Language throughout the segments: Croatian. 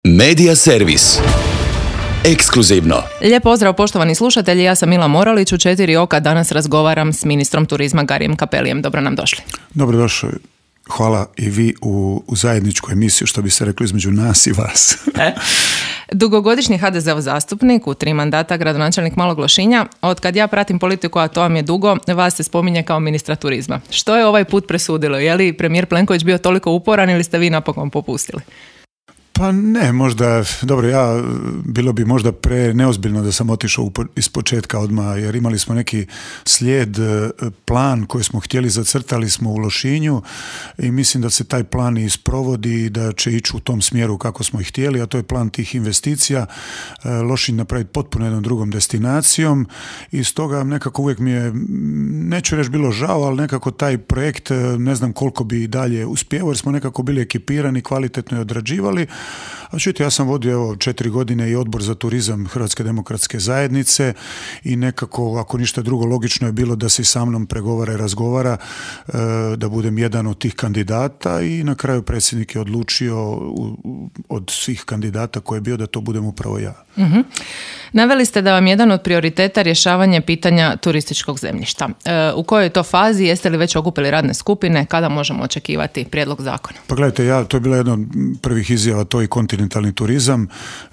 Medija servis. Ekskluzivno. Lijep pozdrav poštovani slušatelji, ja sam Mila Moralić, u 4 oka danas razgovaram s ministrom turizma Garijem Cappellijem. Dobro nam došli. Dobrodošli. Hvala i vi u zajedničku emisiju, što bi se reklo, između nas i vas. Dugogodišnji HDZ-ov zastupnik, u 3 mandata gradonačelnik Malog Lošinja. Od kad ja pratim politiku, a to vam je dugo, vas se spominje kao ministra turizma. Što je ovaj put presudilo? Je li premijer Plenković bio toliko uporan ili ste vi napokon popustili? Pa ne, možda, dobro, bilo bi možda pre neozbiljno da sam otišao iz početka odmah, jer imali smo neki slijed, plan koji smo htjeli, zacrtali smo u Lošinju i mislim da se taj plan i sprovodi i da će ići u tom smjeru kako smo i htjeli, a to je plan tih investicija, Lošinj napraviti potpuno jednom drugom destinacijom i stoga nekako uvijek mi je, neću reći bilo žao, ali nekako taj projekt ne znam koliko bi i dalje uspjevao, jer smo nekako bili ekipirani, kvalitetno je odrađivali. A čujte, ja sam vodio 4 godine i odbor za turizam Hrvatske demokratske zajednice i nekako, ako ništa drugo, logično je bilo da se sa mnom pregovara i razgovara, da budem jedan od tih kandidata i na kraju predsjednik je odlučio od svih kandidata koji je bio da to budem upravo ja. Mm-hmm. Naveli ste da vam jedan od prioriteta rješavanje pitanja turističkog zemljišta. U kojoj je to fazi? Jeste li već okupili radne skupine? Kada možemo očekivati prijedlog zakona? Pa gledajte, to je bila jedna od prvih izjava, to je kontinentalni turizam,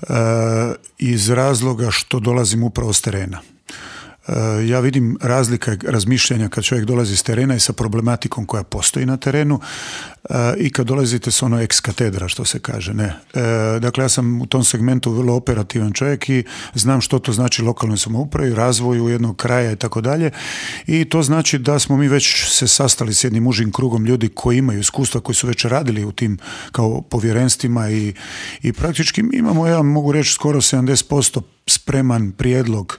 iz razloga što dolazim upravo s terena. Ja vidim razlika razmišljanja kad čovjek dolazi s terena i sa problematikom koja postoji na terenu i kad dolazite s ono ex katedra, što se kaže. Ne. Dakle, ja sam u tom segmentu vrlo operativan čovjek i znam što to znači lokalnoj samoupravi, razvoju jednog kraja i tako dalje. I to znači da smo mi već se sastali s jednim užim krugom ljudi koji imaju iskustva, koji su već radili u tim kao povjerenstvima i praktički imamo, ja mogu reći, skoro 70% spreman prijedlog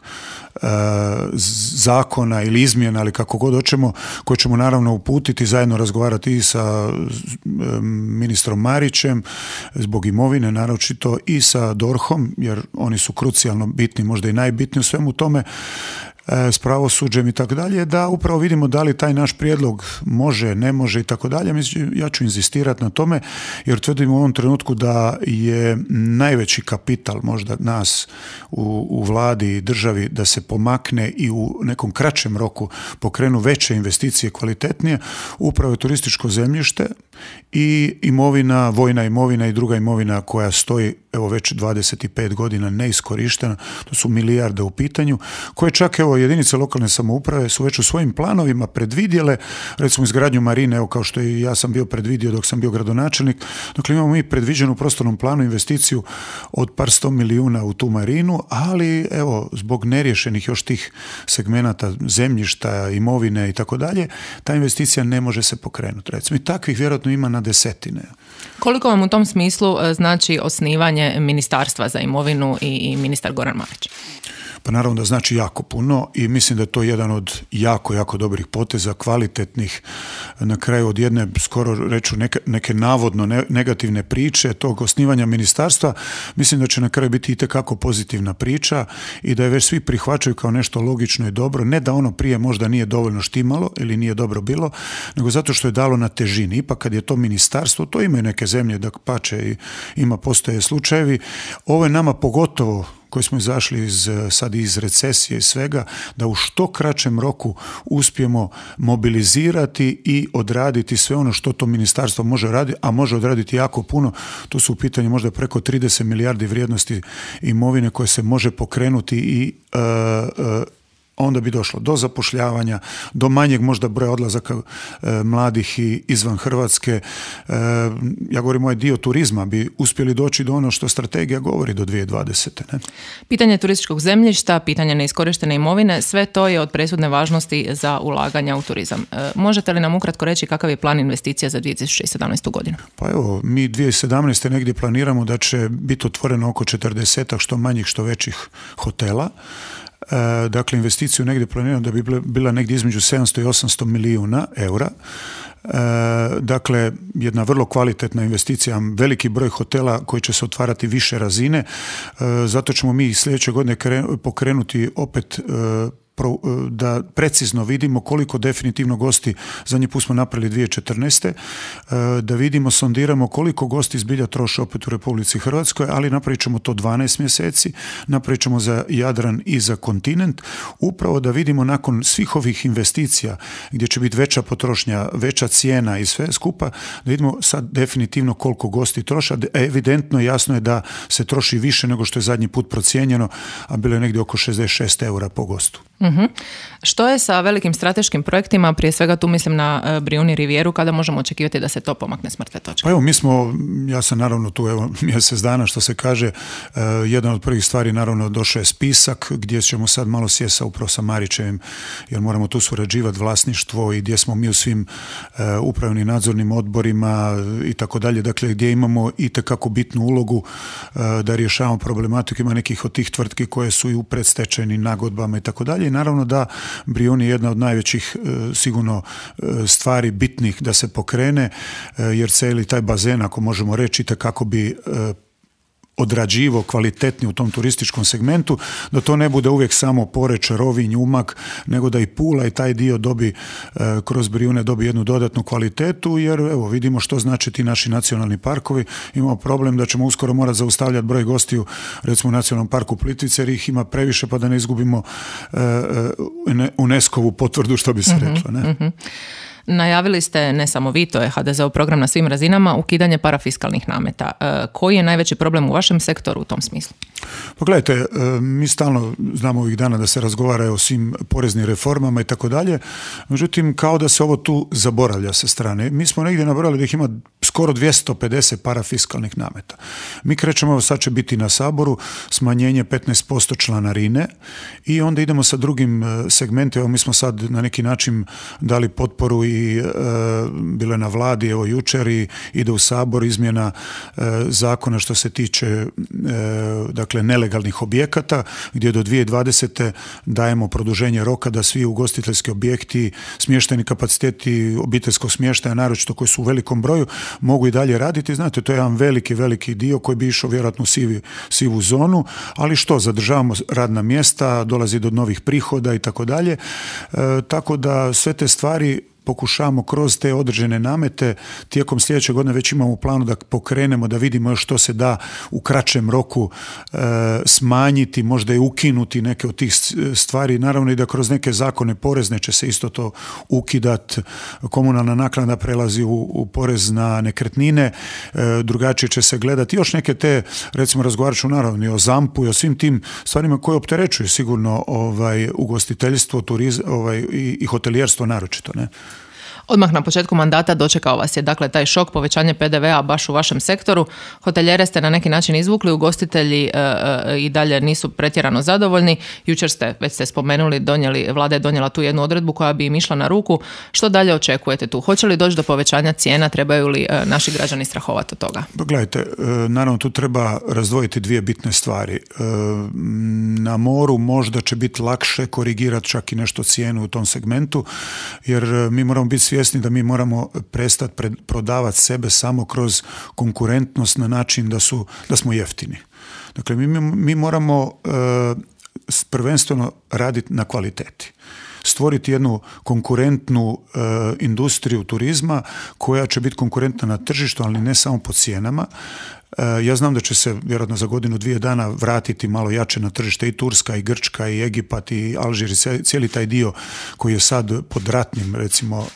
zakona ili izmjena, ali kako god hoćemo, koje ćemo naravno uputiti, zajedno razgovarati i sa ministrom Marićem zbog imovine naročito i sa DORH-om, jer oni su krucijalno bitni, možda i najbitniji u svemu tome, s pravosuđem i tako dalje, da upravo vidimo da li taj naš prijedlog može, ne može i tako dalje. Ja ću inzistirati na tome, jer tvrdim u ovom trenutku da je najveći kapital možda nas u vladi i državi da se pomakne i u nekom kraćem roku pokrenu veće investicije kvalitetnije, upravo je turističko zemljište i imovina, vojna imovina i druga imovina koja stoji evo već 25 godina neiskorištena, to su milijarde u pitanju, koje čak evo jedinice lokalne samouprave su već u svojim planovima predvidjele, recimo izgradnju marine, evo kao što i ja sam bio predvidio dok sam bio gradonačelnik. Dakle, imamo mi predviđenu u prostornom planu investiciju od par 100 milijuna u tu marinu, ali evo zbog neriješenih još tih segmenata zemljišta, imovine i tako dalje, ta investicija ne može se pokrenuti. Recimo i takvih vjerojatno ima na desetine. Koliko vam u tom smislu znači osnivanje ministarstva za imovinu i ministar Goran Marić? Pa naravno da znači jako puno i mislim da je to jedan od jako dobrih poteza, kvalitetnih, na kraju od jedne, skoro reću, neke navodno negativne priče tog osnivanja ministarstva. Mislim da će na kraju biti itekako pozitivna priča i da je već svi prihvaćaju kao nešto logično i dobro, ne da ono prije možda nije dovoljno štimalo ili nije dobro bilo, nego zato što je dalo na težini. Ipak kad je to ministarstvo, to imaju neke zemlje da pače i postoje slučajevi. Ovo je nama pogotovo koji smo izašli sad iz recesije i svega, da u što kraćem roku uspijemo mobilizirati i odraditi sve ono što to ministarstvo može raditi, a može odraditi jako puno. To su u pitanju možda preko 30 milijardi vrijednosti imovine koje se može pokrenuti i onda bi došlo do zapošljavanja, do manjeg možda broja odlazaka mladih i izvan Hrvatske. Ja govorim, ovaj dio turizma bi uspjeli doći do ono što strategija govori do 2020. Ne? Pitanje turističkog zemljišta, pitanje neiskorištene imovine, sve to je od presudne važnosti za ulaganja u turizam. Možete li nam ukratko reći kakav je plan investicija za 2017. godinu? Pa evo, mi 2017. negdje planiramo da će biti otvoreno oko 40 što manjih što većih hotela. Dakle, investiciju negdje planiramo da bi bila negdje između 700 i 800 milijuna eura. Dakle, jedna vrlo kvalitetna investicija, veliki broj hotela koji će se otvarati više razine. Zato ćemo mi sljedeće godine pokrenuti opet da precizno vidimo koliko definitivno gosti, zadnji put smo napravili 2014. Da vidimo, sondiramo koliko gosti zbilja troše opet u Republici Hrvatskoj, ali napravit ćemo to 12 mjeseci, napravit ćemo za Jadran i za kontinent, upravo da vidimo nakon svih ovih investicija gdje će biti veća potrošnja, veća cijena i sve skupa, da vidimo sad definitivno koliko gosti troše. Evidentno jasno je da se troši više nego što je zadnji put procijenjeno, a bilo je negdje oko 66 eura po gostu. Uh-huh. Što je sa velikim strateškim projektima, prije svega tu mislim na Brijuni Rivijeru, kada možemo očekivati da se to pomakne s mrtve točke? Pa evo, ja sam naravno tu mjesec dana, što se kaže, jedan od prvih stvari naravno došao je spisak gdje ćemo sad malo sjesti upravo sa Marićevim, jer moramo tu surađivati vlasništvo i gdje smo mi u svim upravnim nadzornim odborima i tako dalje, dakle gdje imamo itekako bitnu ulogu da rješavamo problematiku. Ima nekih od tih tvrtki koje su i u predstečajnim nagodbama i tako dalje. I naravno da Brijuni je jedna od najvećih sigurno stvari bitnih da se pokrene, jer cijeli taj bazen, ako možemo reći, itekako bi odrađivo kvalitetni u tom turističkom segmentu, da to ne bude uvijek samo Poreč, Rovinj, Umag, nego da i Pula i taj dio dobi kroz Brijune dobi jednu dodatnu kvalitetu, jer evo vidimo što znači ti naši nacionalni parkovi. Imamo problem da ćemo uskoro morati zaustavljati broj gostiju, recimo u Nacionalnom parku Plitvice, jer ih ima previše, pa da ne izgubimo UNESCO-vu potvrdu, što bi se reklo. Ne? Mm-hmm. Najavili ste, ne samo vi, to je HDZ-ov program na svim razinama, ukidanje parafiskalnih nameta. Koji je najveći problem u vašem sektoru u tom smislu? Pa gledajte, mi stalno znamo ovih dana da se razgovara o svim poreznim reformama i tako dalje, međutim kao da se ovo tu zaboravlja sa strane. Mi smo negdje nabrojali da ih ima skoro 250 parafiskalnih nameta. Mi krećemo, sad će biti na Saboru, smanjenje 15% članarine i onda idemo sa drugim segmentima. Evo mi smo sad na neki način dali potporu i bilo je na vladi, evo jučer, i ide u Sabor izmjena zakona što se tiče dakle nelegalnih objekata, gdje do 2020. dajemo produženje roka da svi ugostiteljski objekti, smještajni kapaciteti obiteljskog smještaja, naročito koji su u velikom broju, mogu i dalje raditi. Znate, to je jedan veliki dio koji bi išao vjerojatno u sivu zonu, ali što, zadržavamo radna mjesta, dolazi do novih prihoda i tako dalje. Tako da sve te stvari pokušavamo kroz te određene namete tijekom sljedeće godine, već imamo u planu da pokrenemo, da vidimo još što se da u kraćem roku smanjiti, možda i ukinuti neke od tih stvari. Naravno i da kroz neke zakone porezne će se isto to ukidat, komunalna naknada prelazi u porez na nekretnine, drugačije će se gledati. Još neke te, recimo razgovarat ću naravno i o ZAMP-u i o svim tim stvarima koje opterećuju sigurno ugostiteljstvo, turizam i hotelijerstvo naročito, ne? Odmah na početku mandata dočekao vas je dakle taj šok, povećanje PDV-a baš u vašem sektoru. Hotelijere ste na neki način izvukli, ugostitelji i dalje nisu pretjerano zadovoljni. Jučer već ste spomenuli, vlada je donijela tu jednu odredbu koja bi im išla na ruku. Što dalje očekujete tu? Hoće li doći do povećanja cijena? Trebaju li naši građani strahovati od toga? Gledajte, naravno tu treba razdvojiti dvije bitne stvari. Na moru možda će biti lakše korigirati čak i nešto cijenu u tom segmentu, jer mi moramo biti svjesni da mi moramo prestati prodavati sebe samo kroz konkurentnost na način da smo jeftini. Dakle, mi moramo prvenstveno raditi na kvaliteti. Stvoriti jednu konkurentnu industriju turizma koja će biti konkurentna na tržištu, ali ne samo po cijenama. Ja znam da će se vjerojatno za godinu, 2 dana vratiti malo jače na tržište i Turska i Grčka i Egipat i Alžir i cijeli taj dio koji je sad pod ratnim, recimo,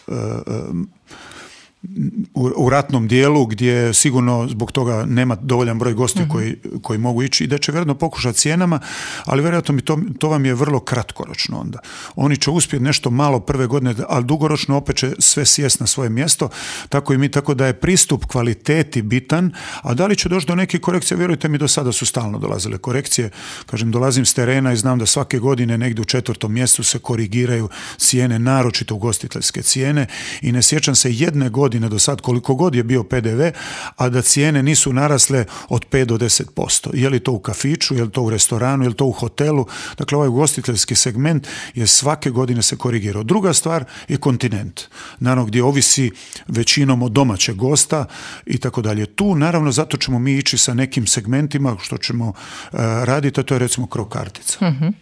u ratnom dijelu gdje sigurno zbog toga nema dovoljan broj gostiju koji mogu ići i da će vjerojatno pokušati cijenama, ali vjerojatno to vam je vrlo kratkoročno onda. Oni će uspjeti nešto malo prve godine, ali dugoročno opet će sve sjest na svoje mjesto, tako i mi, tako da je pristup kvaliteti bitan, a da li će doći do neke korekcije, vjerujte mi, do sada su stalno dolazile korekcije. Kažem, dolazim s terena i znam da svake godine negdje u 4. mjesecu se korigiraju cijene, naročito ugostiteljske cijene, i ne sjećam se jedne godine do sad koliko god je bio PDV, a da cijene nisu narasle od 5 do 10%. Je li to u kafiću, je li to u restoranu, je li to u hotelu? Dakle, ovaj ugostiteljski segment je svake godine se korigirao. Druga stvar je kontinent. Naravno, gdje ovisi većinom od domaćeg gosta i tako dalje. Tu, naravno, zato ćemo mi ići sa nekim segmentima što ćemo raditi, a to je recimo krov kartica. Mm-hmm.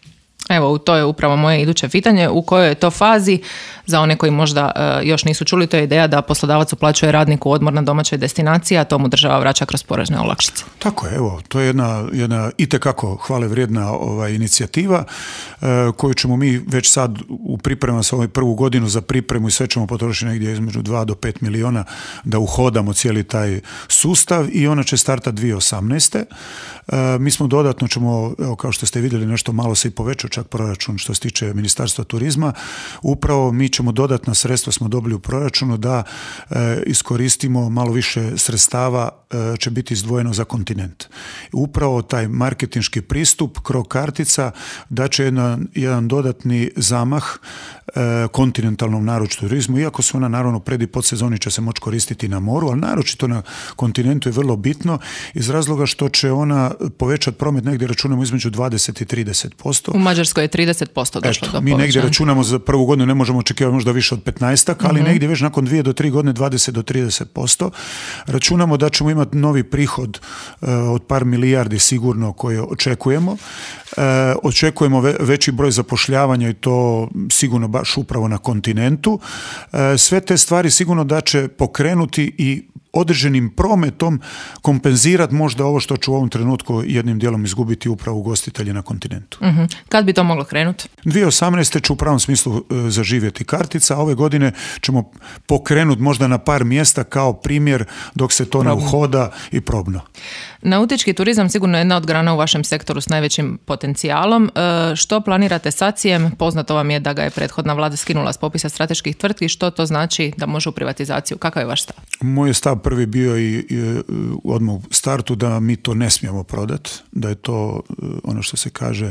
Evo, to je upravo moje iduće pitanje. U kojoj je to fazi, za one koji možda još nisu čuli, to je ideja da poslodavac uplaćuje radniku odmor na domaćoj destinaciji, a to mu država vraća kroz porezne olakšice. Tako je, evo, to je jedna itekako hvale vrijedna inicijativa koju ćemo mi već sad u pripremama sa ovu prvu godinu za pripremu i sve ćemo potrošiti negdje između 2 do 5 miliona da uhodamo cijeli taj sustav i ona će startati 2018. Mi smo dodatno ćemo, evo, kao što ste vidjeli, nešto malo se i povećao čak proračun što se tiče Ministarstva turizma. Upravo mi ćemo dodatna sredstva smo dobili u proračunu da iskoristimo malo više sredstava će biti izdvojeno za kontinent. Upravo taj marketinški pristup kroz kartica da će jedan dodatni zamah kontinentalnom naročitu turizmu, iako su ona naravno pred i podsezoni će se moći koristiti na moru, ali naročito na kontinentu je vrlo bitno iz razloga što će ona povećati promet negdje računamo između 20 i 30%. U Mađarskoj je 30% došlo do povećanja. Mi negdje računamo za prvu godinu, ne možemo očekivati možda više od 15, ali negdje već nakon 2 do 3 godine 20 do 30%. Računamo da ćemo imati novi prihod od par milijardi sigurno koje očekujemo. Očekujemo veći broj zapošljavanja i to sigurno baš upravo na kontinentu. Sve te stvari sigurno da će pokrenuti i određenim prometom kompenzirati možda ovo što ću u ovom trenutku jednim dijelom izgubiti upravo ugostitelji na kontinentu. Kad bi to moglo krenuti? 2018. će u pravom smislu zaživjeti kartica, a ove godine ćemo pokrenuti možda na par mjesta kao primjer dok se to ne uhoda i probno. Nautički turizam sigurno je jedna od grana u vašem sektoru s najvećim potencijalom. Što planirate s ACI-em? Poznato vam je da ga je prethodna vlada skinula s popisa strateških tvrtki. Što to znači da može u privatizaciju? Kakav je vaš stav? Moj je stav prvi bio i odmah u startu da mi to ne smijemo prodati, da je to ono što se kaže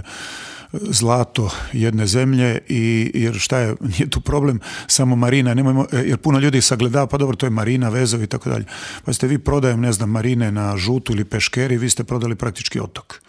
zlato jedne zemlje jer šta je, nije tu problem samo marina, nemojmo, jer puno ljudi sagledava, pa dobro, to je marina, vezovi i tako dalje. Pa ste vi prodajem, ne znam, marine na Žutu ili Peškeri, vi ste prodali praktički otok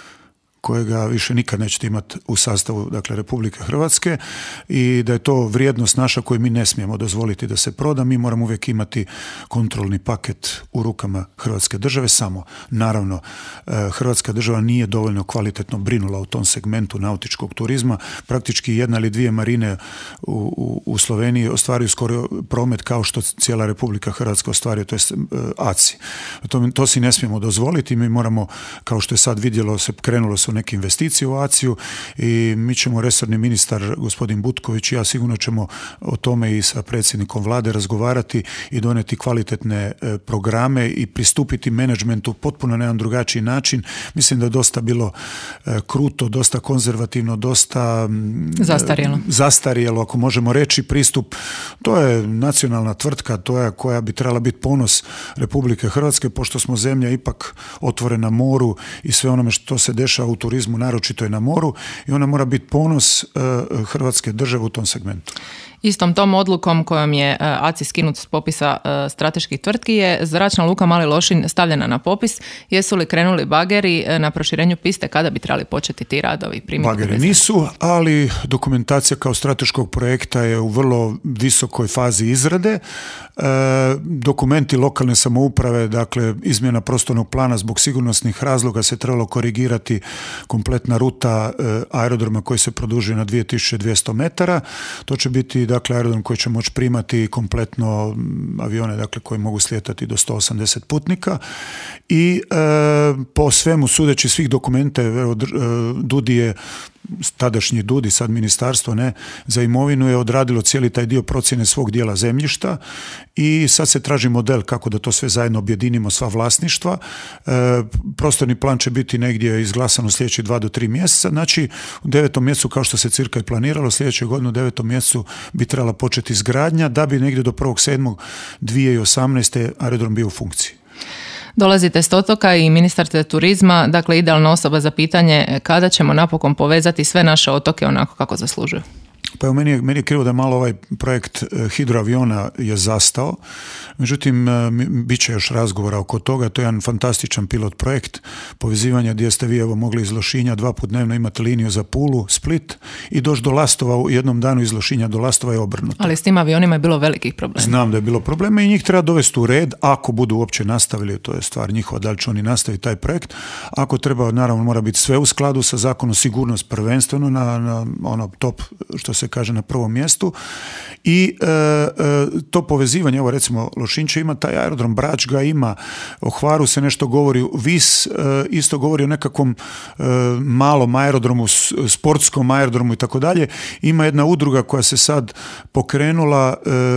kojega više nikad nećete imati u sastavu, dakle, Republike Hrvatske i da je to vrijednost naša koju mi ne smijemo dozvoliti da se proda. Mi moramo uvijek imati kontrolni paket u rukama Hrvatske države, samo naravno Hrvatska država nije dovoljno kvalitetno brinula u tom segmentu nautičkog turizma. Praktički 1 ili 2 marine u Sloveniji ostvaruju skoro promet kao što cijela Republika Hrvatska ostvaruje, to je ACI. To si ne smijemo dozvoliti, mi moramo, kao što je sad vidjelo, krenulo se neke investicije u ACI-u i mi ćemo, resorni ministar gospodin Butković i ja sigurno ćemo o tome i sa predsjednikom vlade razgovarati i donijeti kvalitetne programe i pristupiti menadžmentu potpuno na jedan drugačiji način. Mislim da je dosta bilo kruto, dosta konzervativno, dosta zastarjelo, ako možemo reći, pristup. To je nacionalna tvrtka, to je koja bi trebala biti ponos Republike Hrvatske, pošto smo zemlja ipak otvorena moru i sve onome što se dešava u turizmu, naročito je na moru i ona mora biti ponos Hrvatske države u tom segmentu. Istom tom odlukom kojom je ACI skinut s popisa strateških tvrtki je zračna luka Mali Lošinj stavljena na popis. Jesu li krenuli bageri na proširenju piste? Kada bi trebali početi ti radovi? Bageri nisu, ali dokumentacija kao strateškog projekta je u vrlo visokoj fazi izrade. Dokumenti lokalne samouprave, dakle izmjena prostornog plana zbog sigurnosnih razloga se trebalo korigirati kompletna ruta aerodroma koji se produžuje na 2200 metara. To će biti, dakle, aerodrom koji će moći primati kompletno avione, dakle, koji mogu slijetati do 180 putnika i po svemu sudeći svih dokumenta, DUDI je, tadašnji DUDI, sad ministarstvo, za imovinu je odradilo cijeli taj dio procjene svog dijela zemljišta i sad se traži model kako da to sve zajedno objedinimo, sva vlasništva. Prostorni plan će biti negdje izglasan u sljedećih 2 do 3 mjeseca, znači u 9. mjesecu, kao što se cirka i planiralo, sljedeće godine u 9. mjesecu bi trebala početi izgradnja da bi negdje do 1.7.2018. aerodrom bio u funkciji. Dolazite s otoka i ministar ste turizma, dakle idealna osoba za pitanje kada ćemo napokon povezati sve naše otoke onako kako zaslužuju. Pa evo, meni je krivo da malo ovaj projekt hidroaviona je zastao, međutim, bit će još razgovora oko toga. To je jedan fantastičan pilot projekt povezivanja gdje ste vi evo mogli iz Lošinja 2 puta dnevno imati liniju za Pulu, Split i doći do Lastova u jednom danu iz Lošinja do Lastova je obrnuto. Ali s tim avionima je bilo velikih problema. Znam da je bilo problema i njih treba dovesti u red ako budu uopće nastavili, to je stvar njihova, da li će oni nastaviti taj projekt. Ako treba, naravno mora biti sve u skladu sa zakonom, sigurnost prvenstveno na ono top, što se kaže, na prvom mjestu i to povezivanje, evo recimo Lošinj ima taj aerodrom, Brač ga ima, o Hvaru se nešto govori, Vis isto govori o nekakvom malom aerodromu, sportskom aerodromu i tako dalje. Ima jedna udruga koja se sad pokrenula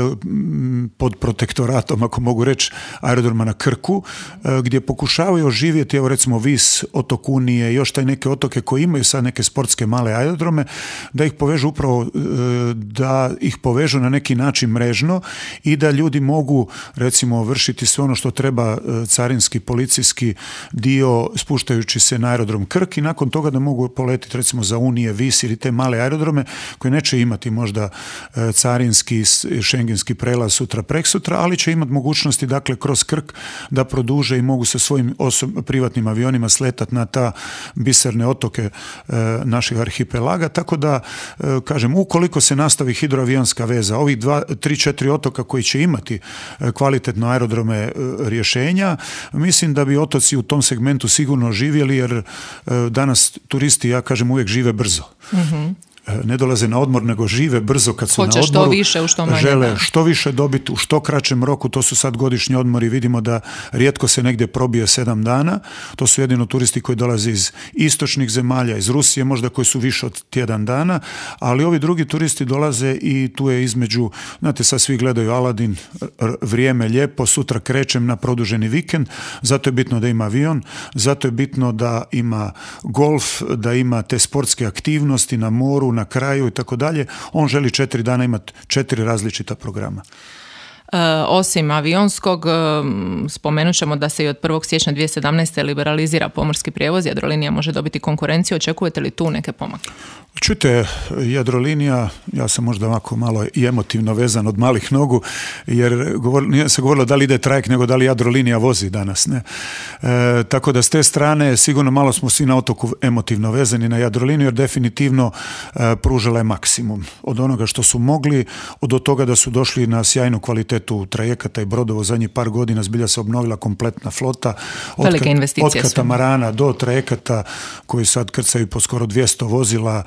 pod protektoratom, ako mogu reći, aerodroma na Krku, gdje pokušavaju oživjeti, evo recimo Vis, otok Unije, još taj neke otoke koji imaju sad neke sportske male aerodrome, da ih povežu upravo, da ih povežu na neki način mrežno i da ljudi mogu recimo vršiti sve ono što treba, carinski, policijski dio, spuštajući se na aerodrom Krk i nakon toga da mogu poletiti recimo za Unije, Vis ili te male aerodrome koje neće imati možda carinski, šengenski prelaz sutra preksutra, ali će imati mogućnosti dakle kroz Krk da produže i mogu sa svojim privatnim avionima sletati na ta biserne otoke naših arhipelaga, tako da kažem, ukoliko se nastavi hidroavionska veza, ovih 3-4 otoka koji će imati kvalitetno aerodrome rješenja, mislim da bi otoci u tom segmentu sigurno živjeli, jer danas turisti, ja kažem, uvijek žive brzo. Ne dolaze na odmor, nego žive brzo kad su hoće na odmoru. Što više, u što manje. Žele što više dobiti u što kraćem roku. To su sad godišnji odmori. Vidimo da rijetko se negdje probije 7 dana. To su jedino turisti koji dolaze iz istočnih zemalja, iz Rusije, možda koji su više od tjedan dana, ali ovi drugi turisti dolaze i tu je između, znate, sad svi gledaju Aladin, vrijeme lijepo, sutra krećem na produženi vikend, zato je bitno da ima avion, zato je bitno da ima golf, da ima te sportske aktivnosti na moru, na kraju i tako dalje. On želi 4 dana imati 4 različita programa. Osim avionskog, spomenut ćemo da se i od 1. siječnja 2017. liberalizira pomorski prijevoz. Jadrolinija može dobiti konkurenciju. Očekujete li tu neke pomake? Čujte, Jadrolinija, ja sam možda ovako malo i emotivno vezan od malih nogu, jer nije se govorilo da li ide trajekt, nego da li Jadrolinija vozi danas. Ne? Tako da s te strane sigurno malo smo svi na otoku emotivno vezani na Jadroliniju, jer definitivno pružila je maksimum od onoga što su mogli, od toga da su došli na sjajnu kvalitetu trajekata i brodova. Zadnjih par godina zbilja se obnovila kompletna flota. Velike investicije. Od katamarana do trajekata koji sad krcaju po skoro 200 vozila,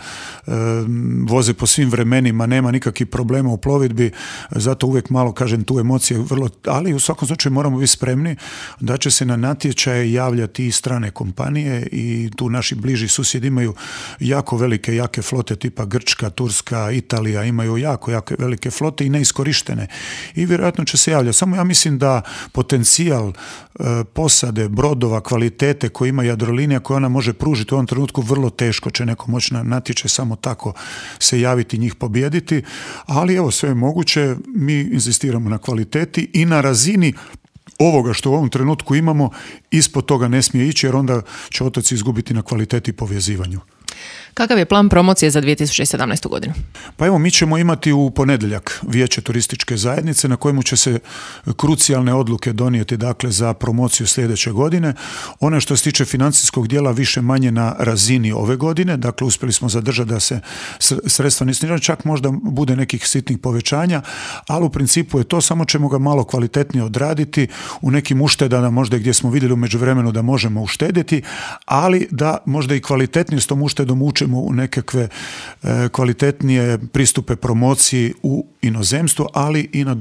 voze po svim vremenima, nema nikakvih problema u plovidbi, zato uvijek malo, kažem, tu emocije vrlo, ali u svakom slučaju moramo biti spremni da će se na natječaje javljati i strane kompanije i tu naši bliži susjedi imaju jako velike, jake flote tipa Grčka, Turska, Italija, imaju jako velike flote i neiskorištene i vjerojatno će se javljati. Samo ja mislim da potencijal posade, brodova, kvalitete koje ima Jadrolinija, koje ona može pružiti u ovom trenutku, vrlo teško će neko moći na natječaj samo tako se javiti, njih pobijediti, ali evo, sve je moguće, mi inzistiramo na kvaliteti i na razini ovoga što u ovom trenutku imamo, ispod toga ne smije ići, jer onda će otoci izgubiti na kvaliteti i povezivanju. Kakav je plan promocije za 2017. godinu? Pa evo, mi ćemo imati u ponedjeljak Vijeće turističke zajednice na kojemu će se krucijalne odluke donijeti, dakle, za promociju sljedeće godine. Ono što se tiče financijskog dijela više manje na razini ove godine, dakle uspjeli smo zadržati da se sredstva ne snizaju, čak možda bude nekih sitnih povećanja, ali u principu je to, samo ćemo ga malo kvalitetnije odraditi u nekim uštedama, možda gdje smo vidjeli u međuvremenu da možemo uštediti, ali da možda i kvalitetnije s tom uštedom učimo u nekakve kvalitetnije pristupe promociji u inozemstvu, ali i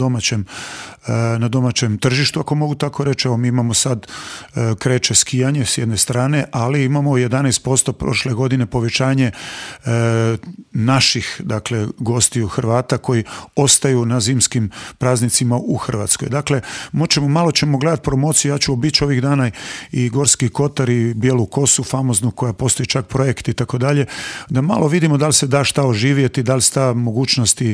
na domaćem tržištu, ako mogu tako reći. Evo, mi imamo sad, kreće skijanje s jedne strane, ali imamo 11% prošle godine povećanje naših, dakle, gostiju Hrvata koji ostaju na zimskim praznicima u Hrvatskoj. Dakle, malo ćemo gledati promociju, ja ću obići ovih dana i Gorski kotar i Bijelu kosu famoznu, koja postoji čak projekt i tako dalje, da malo vidimo da li se da šta oživjeti, da li se ta mogućnosti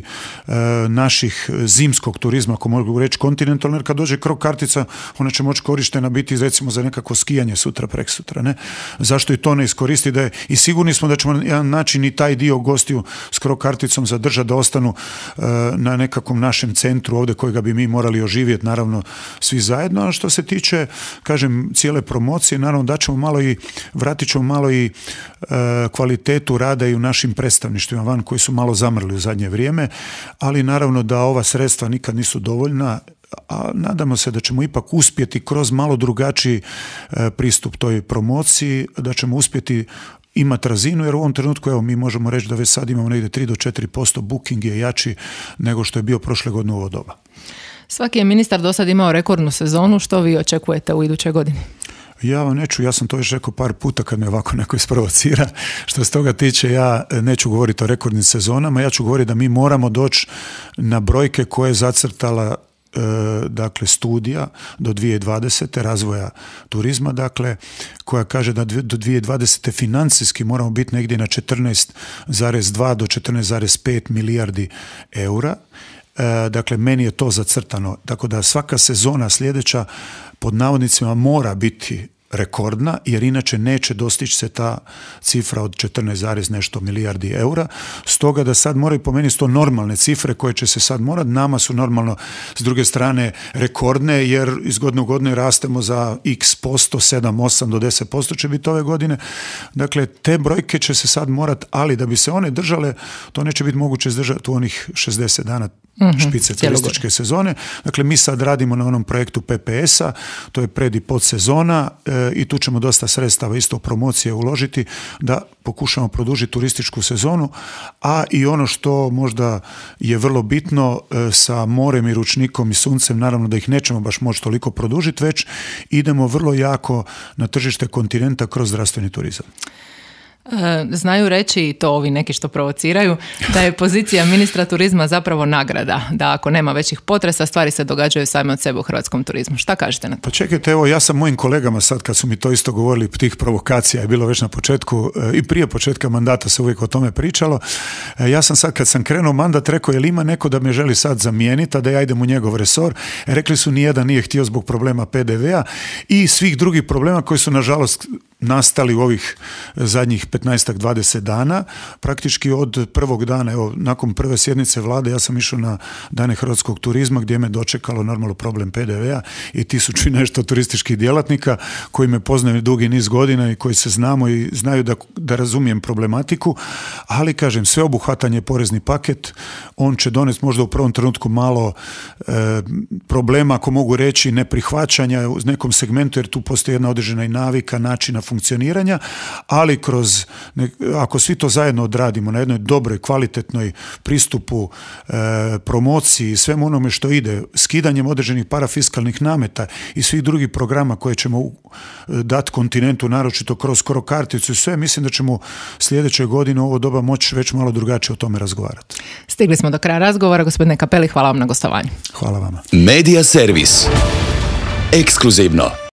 naših zimskog turizma, ako mogu reći kontinentalno, jer kad dođe krok kartica, ona će moći korištena biti recimo za nekako skijanje sutra, preksutra, ne? Zašto i to ne iskoristi da je, i sigurni smo da ćemo na jedan način i taj dio gostiju s krok karticom zadržati da ostanu na nekakvom našem centru ovdje kojega bi mi morali oživjeti, naravno svi zajedno. A što se tiče, kažem, cijele promocije, naravno da ćemo malo i vratit ćemo malo i kvalitetu rada i u našim predstavništvima van koji su malo zamrli u zadnje vrijeme, ali naravno da ova sredstva nikad nisu dovoljna, a nadamo se da ćemo ipak uspjeti kroz malo drugačiji pristup toj promociji, da ćemo uspjeti imati razinu, jer u ovom trenutku evo, mi možemo reći da već sad imamo negdje 3 do 4%, booking je jači nego što je bio prošle godine u ovo doba. Svaki je ministar do sad imao rekordnu sezonu, što vi očekujete u idućoj godini? Ja vam neću, ja sam to još rekao par puta kad me ovako neko isprovocira. Što se toga tiče, ja neću govoriti o rekordnim sezonama, ja ću govoriti da mi moramo doći na brojke koje je zacrtala dakle studija do 2020. razvoja turizma, dakle koja kaže da do 2020. financijski moramo biti negdje na 14,2 do 14,5 milijardi eura. Dakle, meni je to zacrtano. Tako da svaka sezona sljedeća pod navodnicima mora biti rekordna, jer inače neće dostići se ta cifra od 14, nešto milijardi eura. Stoga da sad moraju po meni to normalne cifre koje će se sad morati. Nama su normalno s druge strane rekordne, jer iz godine u godinu rastemo za x posto, 7, 8 do 10% će biti ove godine. Dakle, te brojke će se sad morati, ali da bi se one držale, to neće biti moguće izdržati u onih 60 dana špice turističke sezone. Dakle, mi sad radimo na onom projektu PPS-a, to je pred i podsezona i tu ćemo dosta sredstava isto promocije uložiti da pokušamo produžiti turističku sezonu, a i ono što možda je vrlo bitno sa morem i ručnikom i suncem, naravno da ih nećemo baš moći toliko produžiti, već idemo vrlo jako na tržište kontinenta kroz zdravstveni turizam. Znaju reći, i to ovi neki što provociraju, da je pozicija ministra turizma zapravo nagrada, da ako nema većih potresa, stvari se događaju same od sebe u hrvatskom turizmu. Šta kažete na to? Pa čekajte, evo, ja sam mojim kolegama sad, kad su mi to isto govorili, tih provokacija je bilo već na početku, i prije početka mandata se uvijek o tome pričalo. Ja sam sad, kad sam krenuo mandat, rekao, je li ima neko da me želi sad zamijeniti, a da ja idem u njegov resor? Rekli su, nijedan nije htio zbog problema PDV-a i svih drugih problema koji su, nažalost, nastali u ovih zadnjih 15-20 dana. Praktički od prvog dana, evo, nakon prve sjednice vlade, ja sam išao na dane hrvatskog turizma gdje me dočekalo normalno problem PDV-a i 1000 i nešto turističkih djelatnika koji me poznaju dugi niz godina i koji se znamo i znaju da razumijem problematiku, ali kažem, sveobuhvatan je porezni paket, on će donesti možda u prvom trenutku malo problema, ako mogu reći, neprihvaćanja u nekom segmentu, jer tu postoji jedna određena i navika, načina funkcioniranja, ali kroz, ako svi to zajedno odradimo na jednoj dobroj, kvalitetnoj pristupu, promociji i svemu onome što ide, skidanjem određenih parafiskalnih nameta i svih drugih programa koje ćemo dati kontinentu, naročito kroz karticu i sve, mislim da ćemo sljedeće godine u ovo doba moći već malo drugačije o tome razgovarati. Stigli smo do kraja razgovora. Gospodine Kapeli, hvala vam na gostovanju. Hvala vama. Media servis. Ekskluzivno.